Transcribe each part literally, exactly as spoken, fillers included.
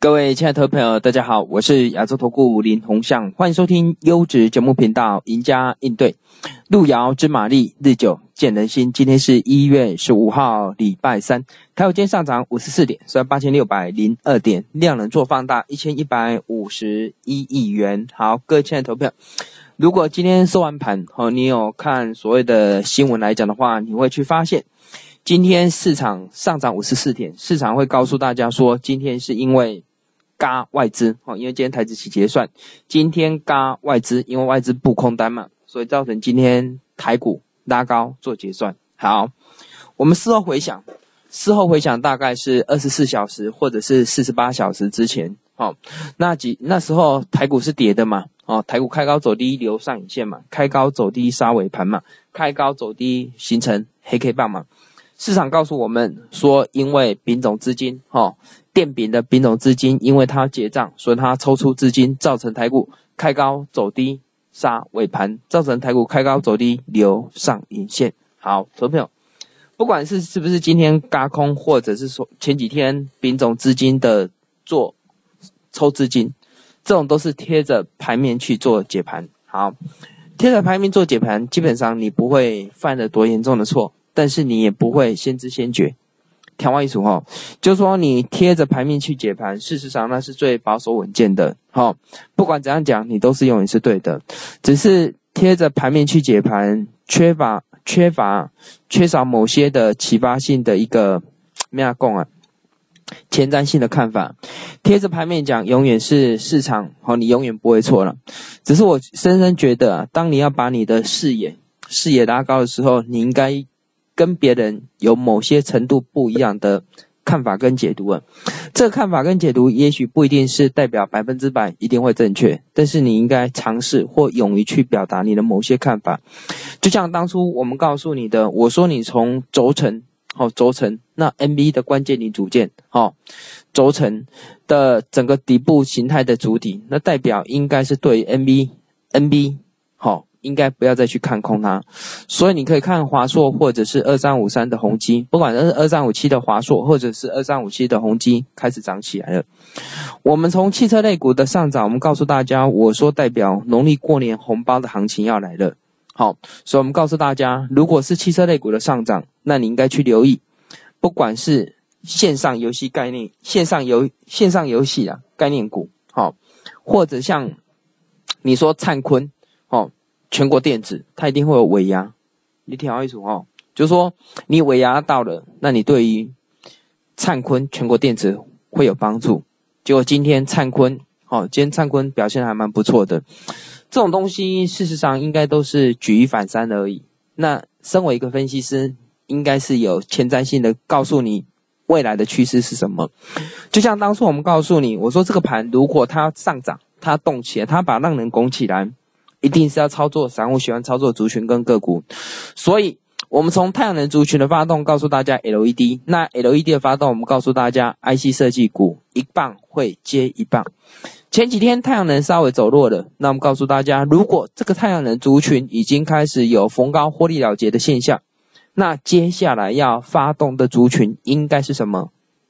各位亲爱的投资朋友，大家好，我是亚洲投顾林鸿象，欢迎收听优质节目频道赢家应对。路遥知马力，日久见人心。今天是一月十五号，礼拜三，台股今天上涨五十四点，收八千六百零二点，量能做放大一千一百五十一亿元。好，各位亲爱的投资朋友，如果今天收完盘，哦，你有看所谓的新闻来讲的话，你会去发现今天市场上涨五十四点，市场会告诉大家说，今天是因为嘎外资，因为今天台指期结算，今天嘎外资，因为外资布空单嘛，所以造成今天台股拉高做结算。好，我们事后回想，事后回想大概是二十四小时或者是四十八小时之前，哦，那几那时候台股是跌的嘛，哦，台股开高走低留上影线嘛，开高走低杀尾盘嘛，开高走低形成黑 K 棒嘛。市场告诉我们说，因为丙种资金，哦，电饼的丙种资金，因为它要结账，所以它抽出资金，造成台股开高走低杀尾盘，造成台股开高走低留上影线。好，投资朋友，不管是是不是今天軋空，或者是说前几天丙种资金的做抽资金，这种都是贴着盘面去做解盘。好，贴着盘面做解盘，基本上你不会犯了多严重的错，但是你也不会先知先觉。调外一组齁，就是说你贴着盘面去解盘，事实上那是最保守稳健的齁。不管怎样讲，你都是永远是对的。只是贴着盘面去解盘，缺乏缺乏缺少某些的启发性的一个咩啊讲啊，前瞻性的看法。贴着盘面讲，永远是市场齁，你永远不会错了。只是我深深觉得啊，当你要把你的视野视野拉高的时候，你应该跟别人有某些程度不一样的看法跟解读啊，这个看法跟解读也许不一定是代表百分之百一定会正确，但是你应该尝试或勇于去表达你的某些看法。就像当初我们告诉你的，我说你从轴承，好、哦、轴承，那 N B 的关键零组件，好、哦、轴承的整个底部形态的主体，那代表应该是对 N B N B 好、哦。应该不要再去看空它，所以你可以看华硕或者是二三五三的宏基，不管是二三五七的华硕或者是二三五七的宏基开始涨起来了。我们从汽车类股的上涨，我们告诉大家，我说代表农历过年红包的行情要来了。好，所以我们告诉大家，如果是汽车类股的上涨，那你应该去留意，不管是线上游戏概念、线上游线上游戏啊概念股，好，或者像你说灿坤，好。全国电子它一定会有尾牙，你听好意思哦，就是说你尾牙到了，那你对于灿坤全国电子会有帮助。结果今天灿坤，哦，今天灿坤表现还蛮不错的。这种东西事实上应该都是举一反三而已。那身为一个分析师，应该是有前瞻性的告诉你未来的趋势是什么。就像当初我们告诉你，我说这个盘如果它上涨，它动起来，它把浪能拱起来，一定是要操作散户喜欢操作族群跟个股，所以我们从太阳能族群的发动告诉大家 L E D， 那 L E D 的发动我们告诉大家 I C 设计股一棒会接一棒。前几天太阳能稍微走弱了，那我们告诉大家，如果这个太阳能族群已经开始有逢高获利了结的现象，那接下来要发动的族群应该是什么？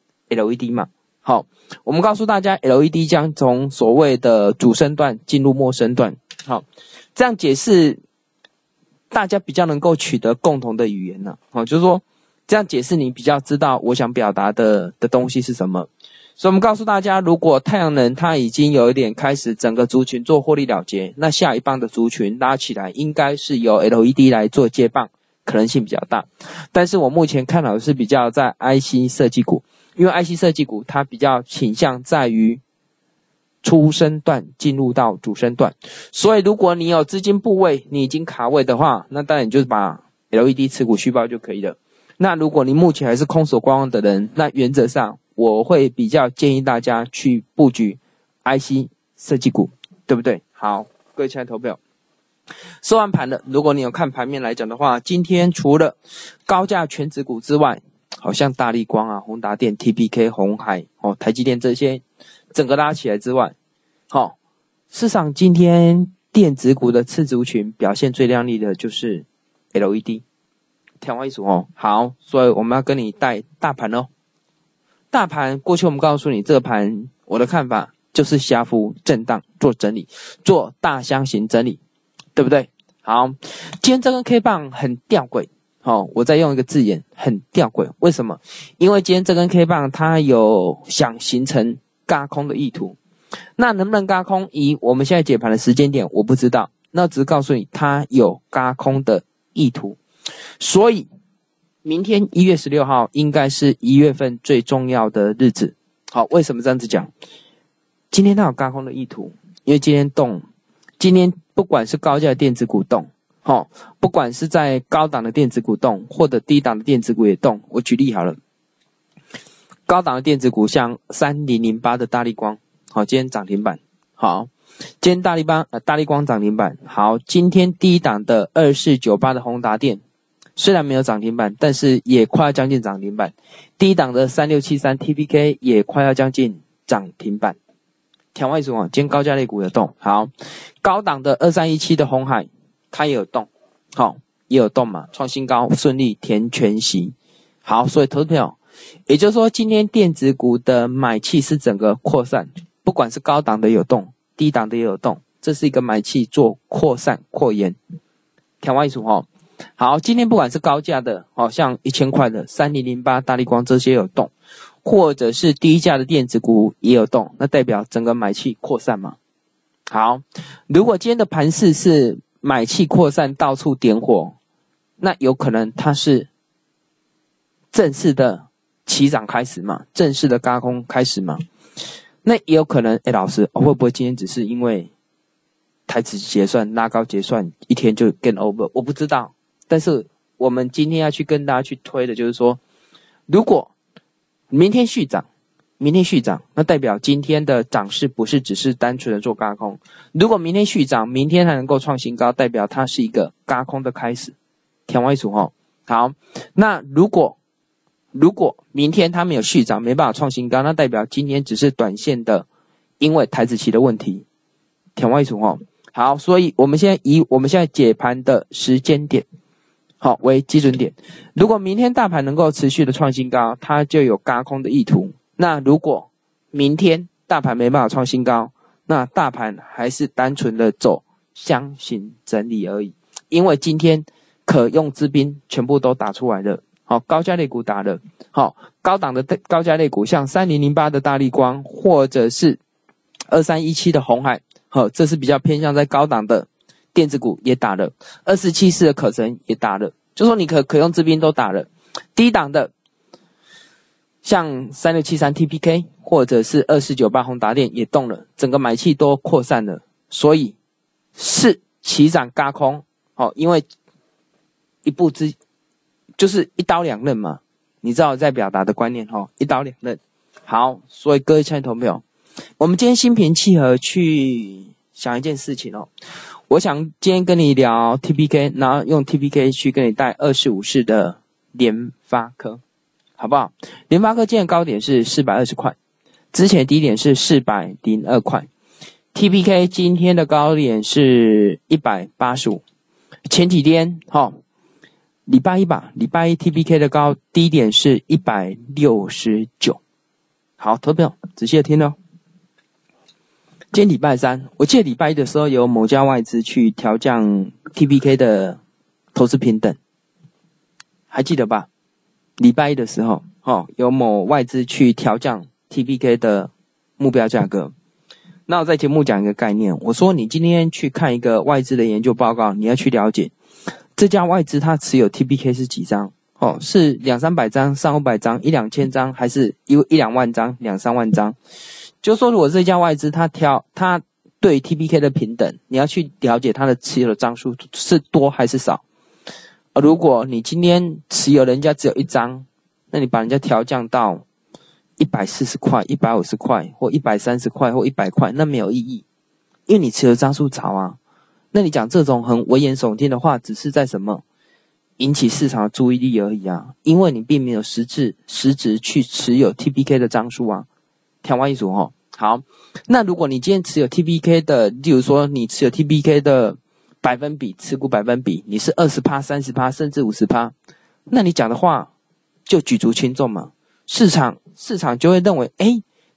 L E D 嘛。好，我们告诉大家 L E D 将从所谓的主升段进入末升段。好，这样解释大家比较能够取得共同的语言呢、啊。好，就是说这样解释你比较知道我想表达的的东西是什么。所以我们告诉大家，如果太阳能它已经有一点开始整个族群做获利了结，那下一棒的族群拉起来应该是由 L E D 来做接棒，可能性比较大。但是我目前看好的是比较在 I C 设计股，因为 I C 设计股它比较倾向在于初升段进入到主升段，所以如果你有资金部位，你已经卡位的话，那当然你就是把 L E D 持股续报就可以了。那如果你目前还是空手观望的人，那原则上我会比较建议大家去布局 I C 设计股，对不对？好，各位亲爱的投票，收完盘了，如果你有看盘面来讲的话，今天除了高价全指股之外，好像大立光啊、宏达电、T P K、鸿海、哦、台积电这些整个拉起来之外，好、哦，市场今天电子股的次族群表现最亮丽的就是 L E D。调换一组哦，好，所以我们要跟你带大盘哦。大盘过去我们告诉你，这个盘我的看法就是狭幅震荡做整理，做大箱型整理，对不对？好，今天这根 K 棒很吊诡，好、哦，我再用一个字眼，很吊诡。为什么？因为今天这根 K 棒它有想形成轧空的意图，那能不能轧空？以我们现在解盘的时间点，我不知道，那只是告诉你它有轧空的意图，所以明天一月十六号应该是一月份最重要的日子。好，为什么这样子讲？今天它有轧空的意图，因为今天动，今天不管是高价的电子股动，哦，不管是在高档的电子股动，或者低档的电子股也动。我举例好了，高档的电子股像三零零八的大立光，好，今天涨停板。好，今天大立光呃大立光涨停板。好，今天低档的二四九八的宏达电，虽然没有涨停板，但是也快要将近涨停板。低档的三六七三 T P K 也快要将近涨停板。条外组啊，今天高价类股有动。好，高档的二三一七的鸿海，它也有动，好，也有动嘛，创新高，顺利填全息。好，所以投资朋友，也就是说，今天电子股的买气是整个扩散，不管是高档的有动，低档的也有动，这是一个买气做扩散扩延。条外组哈，好，今天不管是高价的，好像一千块的三零零八大立光这些有动。或者是低价的电子股也有动，那代表整个买气扩散嘛。好，如果今天的盘势是买气扩散到处点火，那有可能它是正式的起涨开始嘛，正式的轧空开始嘛。那也有可能，哎，老师、哦、会不会今天只是因为台指结算拉高结算一天就 game over？ 我不知道，但是我们今天要去跟大家去推的就是说，如果明天续涨，明天续涨，那代表今天的涨势不是只是单纯的做轧空。如果明天续涨，明天还能够创新高，代表它是一个轧空的开始。填外组齁，好，那如果如果明天它没有续涨，没办法创新高，那代表今天只是短线的，因为台指期的问题。填外组齁，好，所以我们现在以我们现在解盘的时间点。好，为基准点。如果明天大盘能够持续的创新高，它就有轧空的意图。那如果明天大盘没办法创新高，那大盘还是单纯的走箱型整理而已。因为今天可用之兵全部都打出来了。好，高价类股打了。好，高档的高价类股像三零零八的大立光，或者是二三一七的鸿海，好，这是比较偏向在高档的。电子股也打了，二四七四的可成也打了，就说你可可用之兵都打了。低档的像三六七三 T P K 或者是二四九八宏达电也动了，整个买气都扩散了，所以是起涨轧空。好、哦，因为一步之就是一刀两刃嘛，你知道我在表达的观念哈、哦，一刀两刃。好，所以各位亲爱的投朋友，我们今天心平气和去想一件事情哦。我想今天跟你聊 T P K， 然后用 T P K 去跟你带二四五四的联发科，好不好？联发科今天的高点是四百二十块，之前的低点是四百零二块。T P K 今天的高点是一百八十五，前几天齁、哦，礼拜一吧，礼拜一 T P K 的高低点是一百六十九。好，投票仔细的听哦。今天礼拜三，我记得礼拜一的时候有某家外资去调降 T P K 的投资平等，还记得吧？礼拜一的时候，哦，有某外资去调降 T P K 的目标价格。那我在节目讲一个概念，我说你今天去看一个外资的研究报告，你要去了解这家外资它持有 T P K 是几张？哦，是两三百张、三五百张、一两千张，还是一一两万张、两三万张？就是说，如果这家外资它调它对 T P K 的平等，你要去了解它的持有的张数是多还是少。而如果你今天持有人家只有一张，那你把人家调降到一百四十块、一百五十块或一百三十块或一百块，那没有意义，因为你持有张数少啊。那你讲这种很危言耸听的话，只是在什么引起市场的注意力而已啊，因为你并没有实质实质去持有 T P K 的张数啊。台湾一组哦，好，那如果你今天持有 T P K 的，例如说你持有 T P K 的百分比，持股百分比，你是 百分之二十、三十 甚至 百分之五十， 那你讲的话就举足轻重嘛。市场市场就会认为，诶，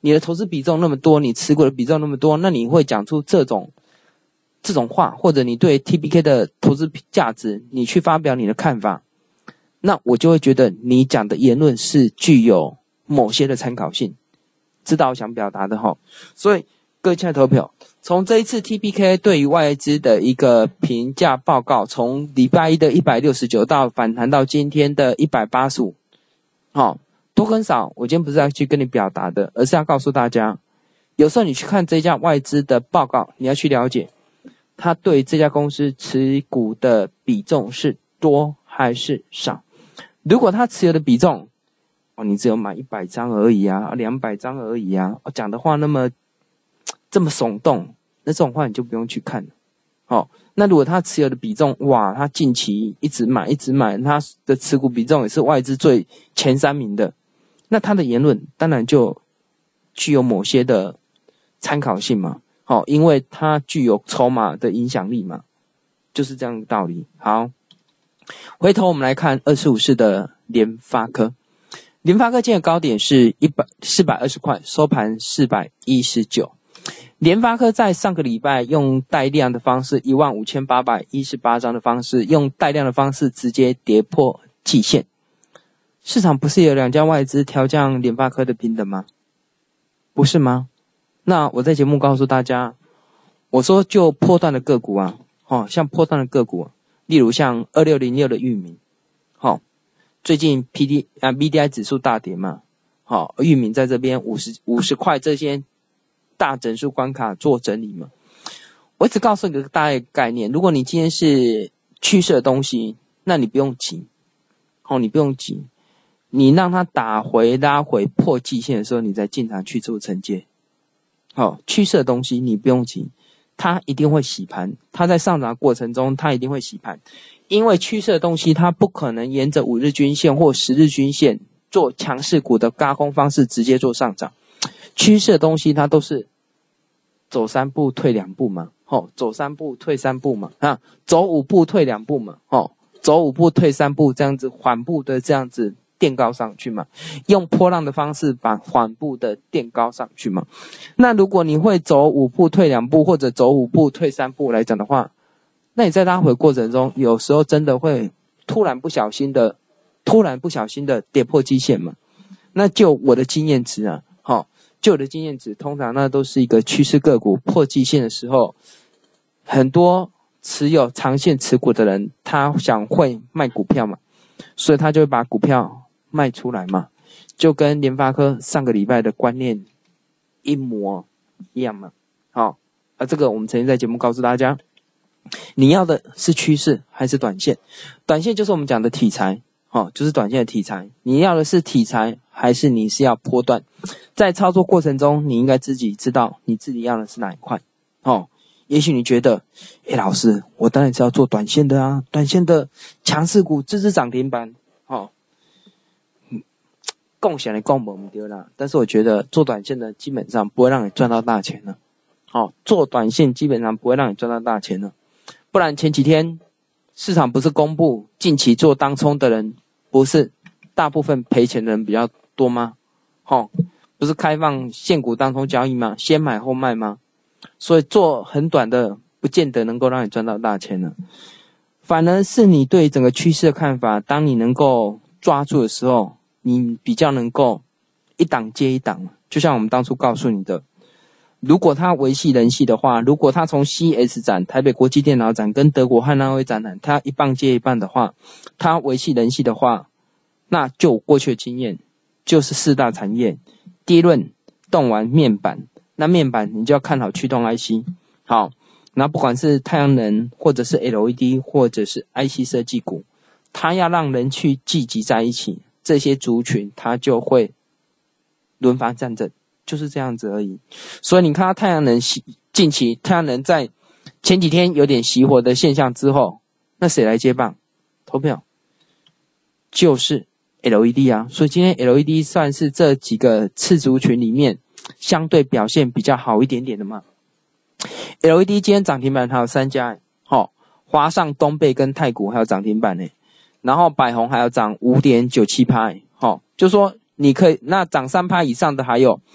你的投资比重那么多，你持股的比重那么多，那你会讲出这种这种话，或者你对 T B K 的投资价值，你去发表你的看法，那我就会觉得你讲的言论是具有某些的参考性，知道我想表达的齁。所以各位亲爱的投票，从这一次 T B K 对于外资的一个评价报告，从礼拜一的一百六十九到反弹到今天的一百八十五，好，多跟少，我今天不是要去跟你表达的，而是要告诉大家，有时候你去看这家外资的报告，你要去了解他对这家公司持股的比重是多还是少。如果他持有的比重，哦，你只有买一百张而已啊，两百张而已啊，讲的话那么这么耸动，那这种话你就不用去看了。哦，那如果他持有的比重，哇，他近期一直买一直买，他的持股比重也是外资最前三名的，那他的言论当然就具有某些的参考性嘛。好，因为它具有筹码的影响力嘛，就是这样的道理。好，回头我们来看二十五市的联发科，联发科今天的高点是四百二十块，收盘四百一十九。联发科在上个礼拜用带量的方式，一万五千八百一十八张的方式，用带量的方式直接跌破季线。市场不是有两家外资调降联发科的平等吗？不是吗？那我在节目告诉大家，我说就波段的个股啊，哦，像波段的个股，例如像二六零六的裕民，好，最近 P D 啊 B D I 指数大跌嘛，好，裕民在这边五十五十块这些大整数关卡做整理嘛。我只告诉你个大概概念，如果你今天是趋势的东西，那你不用急，哦，你不用急，你让它打回拉回破季线的时候，你再进场去做承接。好，趋势的东西你不用急，它一定会洗盘，它在上涨的过程中它一定会洗盘，因为趋势的东西它不可能沿着五日均线或十日均线做强势股的軋空方式直接做上涨，趋势的东西它都是走三步退两步嘛，哦，走三步退三步嘛，啊，走五步退两步嘛，哦，走五步退三步，这样子缓步的这样子垫高上去嘛，用波浪的方式把缓步的垫高上去嘛。那如果你会走五步退两步，或者走五步退三步来讲的话，那你在拉回过程中，有时候真的会突然不小心的，突然不小心的跌破基线嘛。那就我的经验值啊，好、哦，就我的经验值，通常那都是一个趋势个股破季线的时候，很多持有长线持股的人，他想会卖股票嘛，所以他就会把股票卖出来嘛，就跟联发科上个礼拜的观念一模一样嘛。好，啊，这个我们曾经在节目告诉大家，你要的是趋势还是短线？短线就是我们讲的题材，哦，就是短线的题材。你要的是题材，还是你是要波段？在操作过程中，你应该自己知道你自己要的是哪一块。哦，也许你觉得，诶，老师，我当然是要做短线的啊，短线的强势股，支持涨停板，哦。共享的共不丢啦，但是我觉得做短线的基本上不会让你赚到大钱了。哦，做短线基本上不会让你赚到大钱了。不然前几天市场不是公布近期做当冲的人，不是大部分赔钱的人比较多吗？哦，不是开放现股当冲交易吗？先买后卖吗？所以做很短的不见得能够让你赚到大钱了。反而是你对整个趋势的看法，当你能够抓住的时候，你比较能够一档接一档，就像我们当初告诉你的，如果它维系人系的话，如果它从 C E S 展、台北国际电脑展跟德国汉纳威展览，它一棒接一棒的话，它维系人系的话，那就我过去的经验，就是四大产业，低润、动玩、面板。那面板你就要看好驱动 I C， 好，那不管是太阳能，或者是 L E D， 或者是 I C 设计股，它要让人去聚集在一起。这些族群它就会轮番战阵，就是这样子而已。所以你看到太阳能近期太阳能在前几天有点熄火的现象之后，那谁来接棒？投票就是 L E D 啊。所以今天 L E D 算是这几个次族群里面相对表现比较好一点点的嘛。L E D 今天涨停板还有三家，齁，华上、东贝跟太古还有涨停板诶。然后百宏还要涨 五点九七趴， 齁，就说你可以那涨 百分之三 以上的还有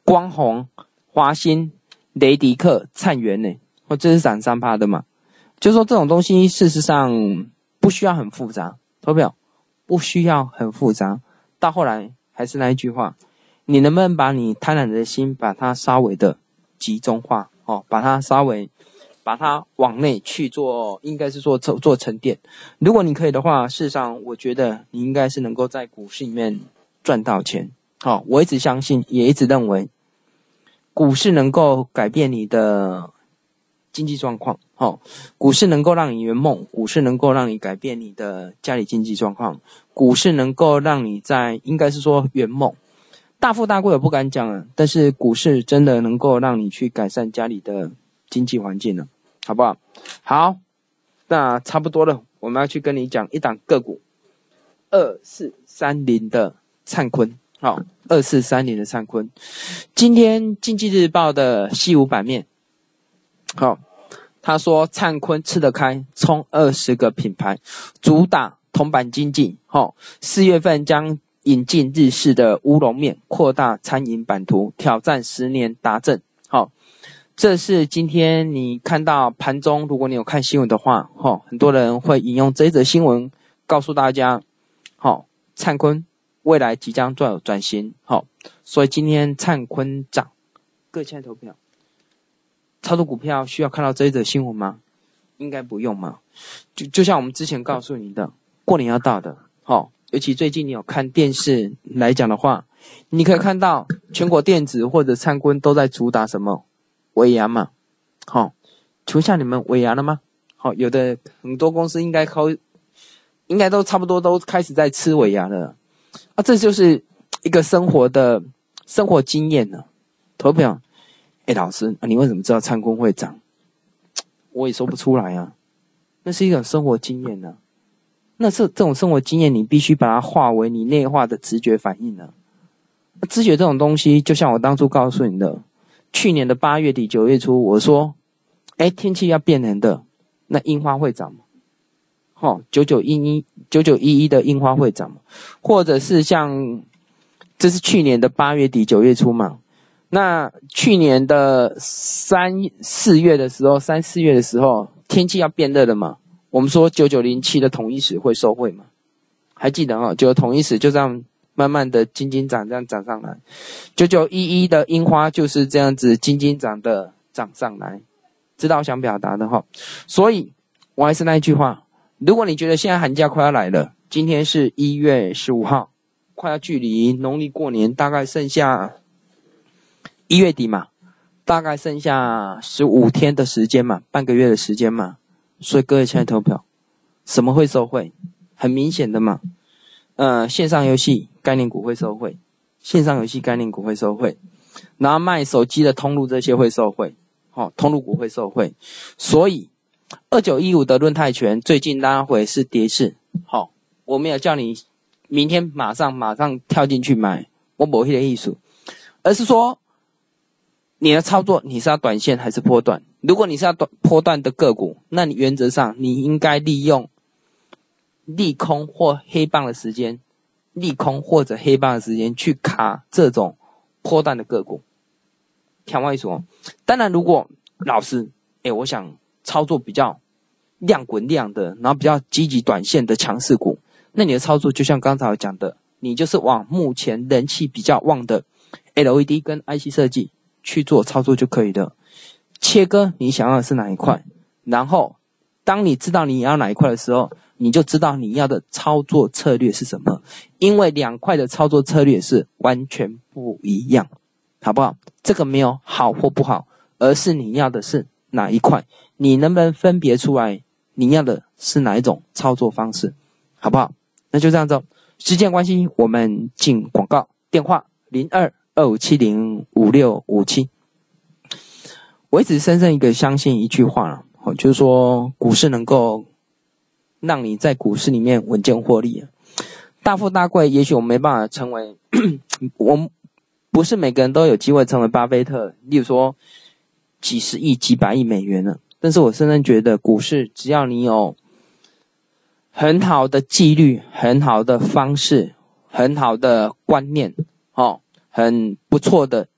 光弘、华兴、雷迪克、灿源呢，或这是涨三趴的嘛？就说这种东西事实上不需要很复杂，投票不需要很复杂。到后来还是那一句话，你能不能把你贪婪的心把它稍微的集中化哦，把它稍微把它往内去做，应该是做做沉淀。如果你可以的话，事实上我觉得你应该是能够在股市里面赚到钱。好、哦，我一直相信，也一直认为，股市能够改变你的经济状况。好、哦，股市能够让你圆梦，股市能够让你改变你的家里经济状况，股市能够让你在应该是说圆梦。大富大贵我不敢讲了，但是股市真的能够让你去改善家里的经济环境了，好不好？好，那差不多了，我们要去跟你讲一档个股，二四三零的灿坤。好，二四三零的灿坤，今天经济日报的西武版面，好，他说灿坤吃得开，冲二十个品牌，主打铜板经济。好，四月份将引进日式的乌龙面，扩大餐饮版图，挑战十年达阵。好，这是今天你看到盘中，如果你有看新闻的话，齁，很多人会引用这一则新闻告诉大家，齁，灿坤未来即将做转型。齁，所以今天灿坤涨，各位亲爱的投票，操作股票需要看到这一则新闻吗？应该不用嘛。就就像我们之前告诉你的，过年要到的，齁。尤其最近你有看电视来讲的话，你可以看到全国电子或者灿坤都在主打什么尾牙嘛。好、哦，求下你们尾牙了吗？好、哦，有的很多公司应该靠应该都差不多都开始在吃尾牙了啊，这就是一个生活的生活经验呢。投票，哎，老师、啊，你为什么知道灿坤会涨？我也说不出来啊，那是一种生活经验呢、啊。那是这种生活经验，你必须把它化为你内化的直觉反应了。直觉这种东西，就像我当初告诉你的，去年的八月底九月初，我说，哎，天气要变冷的，那樱花会涨吗？哦，九九一一九九一一的樱花会涨吗？或者是像，这是去年的八月底九月初嘛？那去年的三四月的时候，三四月的时候，天气要变热了嘛？我们说九九零七的统一史会受惠嘛？还记得哦，就统一史就这样慢慢的金金涨，这样涨上来。九九一一的樱花就是这样子金金涨的涨上来，知道我想表达的哈。所以我还是那一句话，如果你觉得现在寒假快要来了，今天是一月十五号，快要距离农历过年大概剩下一月底嘛，大概剩下十五天的时间嘛，半个月的时间嘛。所以各位亲爱的投票，什么会受惠？很明显的嘛，呃，线上游戏概念股会受惠，线上游戏概念股会受惠，然后卖手机的通路这些会受惠，哦，通路股会受惠。所以二九一五的润泰拳最近拉回是跌势，好、哦，我没有叫你明天马上马上跳进去买，我没那个意思，而是说你的操作你是要短线还是波段？如果你是要短波段的个股，那你原则上你应该利用利空或黑棒的时间，利空或者黑棒的时间去卡这种波段的个股。听我说，当然如果老师，哎，我想操作比较量滚量的，然后比较积极短线的强势股，那你的操作就像刚才我讲的，你就是往目前人气比较旺的 L E D 跟 I C 设计去做操作就可以了。切割你想要的是哪一块，然后当你知道你要哪一块的时候，你就知道你要的操作策略是什么，因为两块的操作策略是完全不一样，好不好？这个没有好或不好，而是你要的是哪一块，你能不能分别出来你要的是哪一种操作方式，好不好？那就这样子，时间关系我们进广告，电话零二二五七零五六五七。我一直深深一个相信一句话，就是说股市能够让你在股市里面稳健获利，大富大贵。也许我们没办法成为，我们不是每个人都有机会成为巴菲特，例如说几十亿、几百亿美元了。但是我深深觉得，股市只要你有很好的纪律、很好的方式、很好的观念，哦，很不错的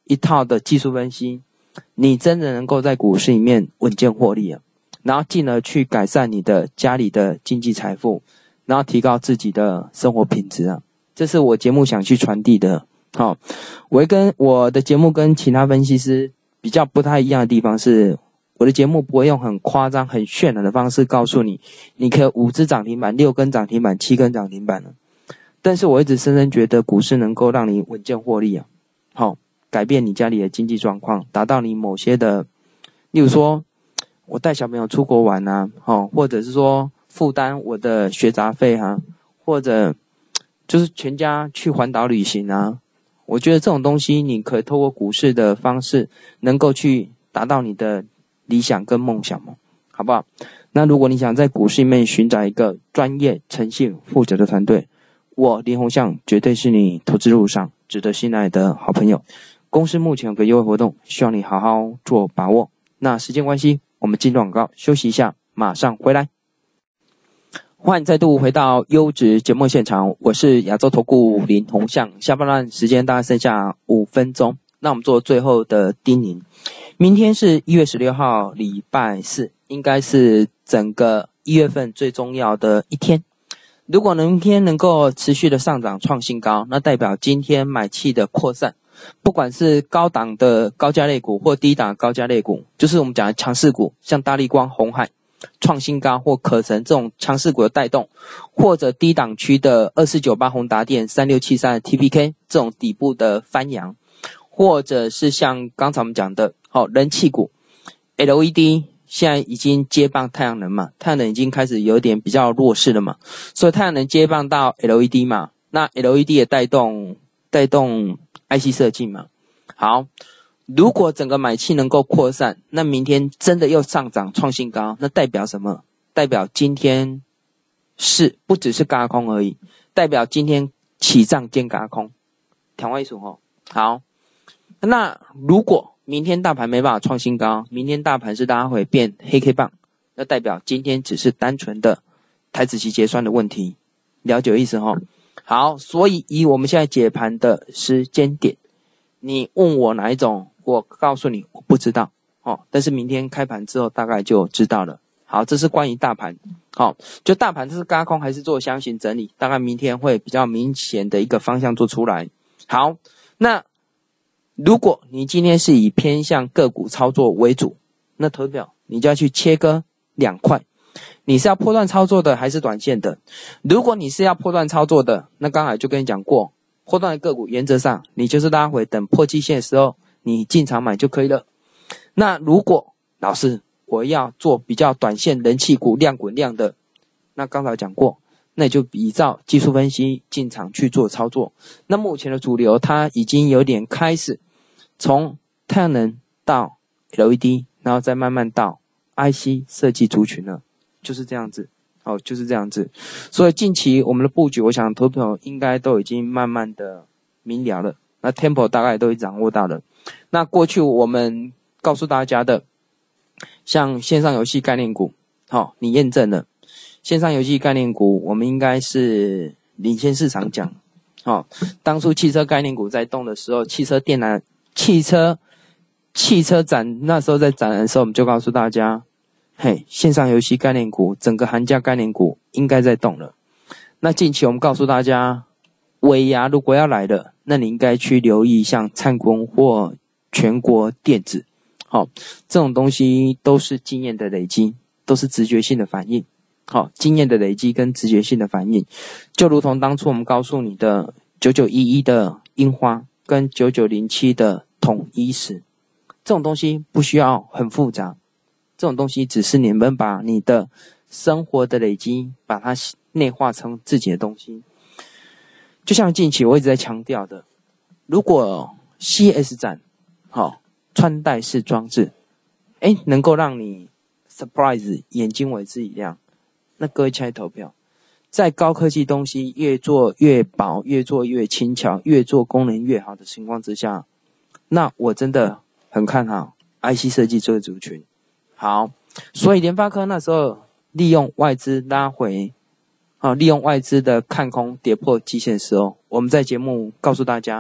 一套的技术分析，你真的能够在股市里面稳健获利啊，然后进而去改善你的家里的经济财富，然后提高自己的生活品质啊，这是我节目想去传递的。好，我会跟我的节目跟其他分析师比较不太一样的地方是，我的节目不会用很夸张很渲染的方式告诉你你可以五只涨停板六根涨停板七根涨停板了，但是我一直深深觉得股市能够让你稳健获利啊，好，改变你家里的经济状况，达到你某些的，例如说我带小朋友出国玩啊，哦，或者是说负担我的学杂费啊，或者就是全家去环岛旅行啊，我觉得这种东西你可以透过股市的方式能够去达到你的理想跟梦想嘛，好不好？那如果你想在股市里面寻找一个专业、诚信、负责的团队，我林鸿向绝对是你投资路上值得信赖的好朋友。公司目前有个优惠活动，希望你好好做把握。那时间关系，我们进入广告，休息一下，马上回来。欢迎再度回到优质节目现场，我是亚洲投顾林鸿向。下半段时间大概剩下五分钟，那我们做最后的叮咛。明天是一月十六号，礼拜四，应该是整个一月份最重要的一天。如果明天能够持续的上涨创新高，那代表今天买气的扩散，不管是高档的高价类股或低档的高价类股，就是我们讲的强势股，像大立光、鸿海创新高或可成这种强势股的带动，或者低档区的二四九八宏达电、三六七三的 T P K 这种底部的翻扬，或者是像刚才我们讲的好、哦、人气股 L E D 现在已经接棒太阳能嘛，太阳能已经开始有点比较弱势了嘛，所以太阳能接棒到 L E D 嘛，那 L E D 也带动带动 I C 设计嘛。好，如果整个买气能够扩散，那明天真的又上涨创新高，那代表什么？代表今天是不只是軋空而已，代表今天起涨兼軋空，听我意思吼。好，那如果明天大盘没办法创新高，明天大盘是拉回变黑 K 棒，那代表今天只是单纯的台指期结算的问题，了解意思吼。好，所以以我们现在解盘的时间点，你问我哪一种，我告诉你我不知道哦，但是明天开盘之后大概就知道了。好，这是关于大盘，好、哦，就大盘这是軋空还是做箱型整理，大概明天会比较明显的一个方向做出来。好，那如果你今天是以偏向个股操作为主，那投表你就要去切割两块，你是要波段操作的还是短线的？如果你是要波段操作的，那刚才就跟你讲过，波段的个股原则上你就是拉回等破季线的时候你进场买就可以了。那如果老师我要做比较短线人气股量滚量的，那刚才讲过，那你就依照技术分析进场去做操作。那目前的主流它已经有点开始从太阳能到 L E D， 然后再慢慢到 I C 设计族群了，就是这样子哦，就是这样子。所以近期我们的布局，我想投资朋友应该都已经慢慢的明了了，那 tempo 大概都已掌握到了。那过去我们告诉大家的像线上游戏概念股，好、哦，你验证了线上游戏概念股我们应该是领先市场讲，好、哦，当初汽车概念股在动的时候，汽车电缆汽车汽车展那时候在展的时候，我们就告诉大家，嘿，线上游戏概念股整个寒假概念股应该在动了。那近期我们告诉大家，尾牙如果要来了，那你应该去留意像灿坤或全国电子，好、哦，这种东西都是经验的累积，都是直觉性的反应。好、哦，经验的累积跟直觉性的反应，就如同当初我们告诉你的九九一一的樱花跟九九零七的统一时，这种东西不需要很复杂，这种东西只是你们把你的生活的累积把它内化成自己的东西。就像近期我一直在强调的，如果 C S 展好、哦、穿戴式装置诶能够让你 surprise 眼睛为之一亮，那各位亲爱的投票，在高科技东西越做越薄，越做越轻巧，越做功能越好的情况之下，那我真的很看好 I C 设计这个族群。好，所以联发科那时候利用外资拉回，啊，利用外资的看空跌破季线的时候，我们在节目告诉大家，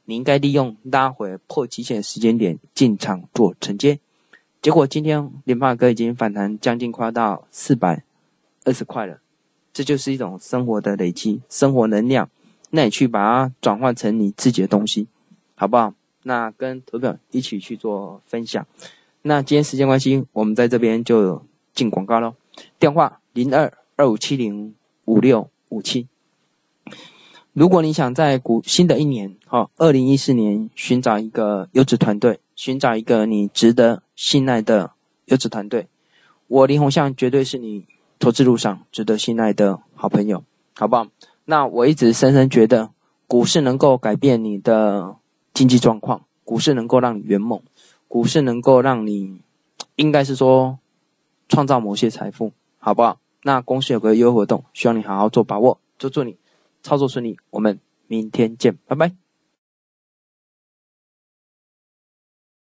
你应该利用拉回破季线的时间点进场做承接。结果今天联发科已经反弹将近快到四百二十块了，这就是一种生活的累积，生活能量，那你去把它转换成你自己的东西，好不好？那跟投票一起去做分享。那今天时间关系，我们在这边就进广告咯。电话零二二五七零五六五七。如果你想在股新的一年哦二零一四年寻找一个优质团队，寻找一个你值得信赖的优质团队，我林鸿象绝对是你投资路上值得信赖的好朋友，好不好？那我一直深深觉得股市能够改变你的经济状况，股市能够让你圆梦，股市能够让你应该是说创造某些财富，好不好？那公司有个优惠活动，希望你好好做把握，就祝你操作顺利，我们明天见，拜拜。